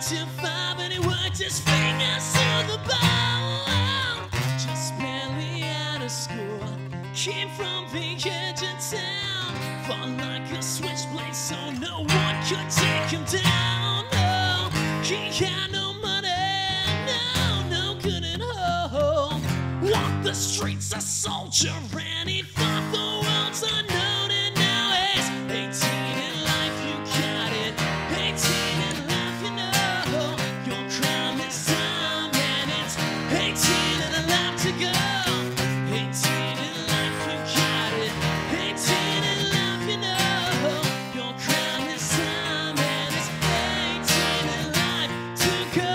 to 5 and he worked his fingers to the bone. Just barely out of school, came from the edge of town. Fought like a switchblade so no one could take him down. No, he had no money, no good at home. Walked the streets a soldier and he thought the world's unknown. And now he's 18 in life, you got it. 18 in life, you know. Your crime is time and it's 18 and a lap to go. 18 in life, you got it. 18 in life, you know. Your crime is time and it's 18 in life to go.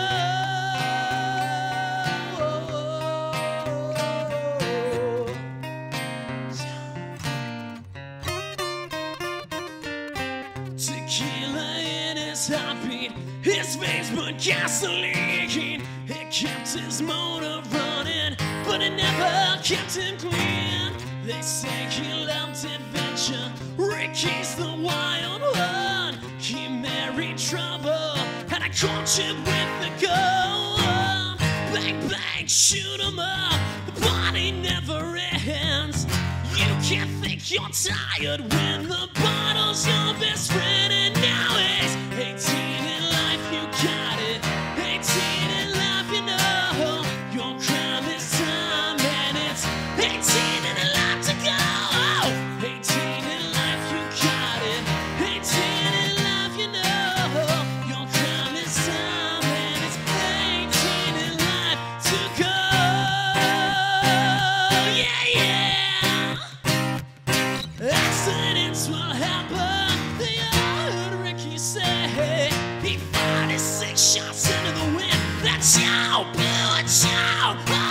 Tequila in his heartbeat, his veins burned gasoline. It kept his motor running, but it never kept him clean. They say he loved adventure, Ricky's the wild one. He married trouble, had a courtship with the gun. Bang, bang, shoot him up, the party never ends. You can't think you're tired when the bottle's your best friend. And now it's 18 in life, you got it. 18 in life, you know. Your crime is time and it's 18 and a lot to go. 18 in life, you got it. 18 in life, you know. Your crime is time and it's 18 in life to go. Yeah, yeah. Accidents will happen, they heard Ricky say. He fired his 6 shots into the wind. That's how, blew it, chow.